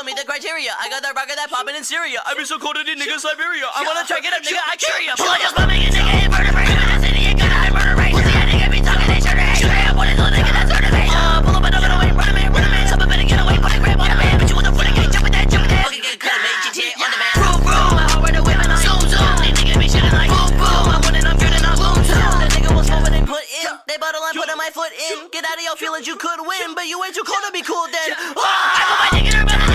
don't meet the criteria. I got that rocket that poppin' in Syria. I be so cold in nigga Siberia. I wanna check it up, nigga, I carry ya. Pull out your stomach, nigga, invertebrate. In the city, you gotta hide murder rate. Pussy, that nigga be talking, they sure to hate. Shoot up on his little nigga, that's sort of hate. Pull up, I don't get away, run a man, run a man. Something better get away, put a grab on a man. Bitch, you with the foot again, jump with that, jump with that. Okay, get cut, make GTA on the man. Vroom, vroom, my heart right away, man, I zoom, zoom. These niggas be shitting like boom, boom. I'm winning, I'm good, and I'm boom, too. The nigga was small, but they put in. They bottle, I'm putting my foot in. Get out of your feelings, you could win, but you ain't too cold to be cool then. I put my dick in her, but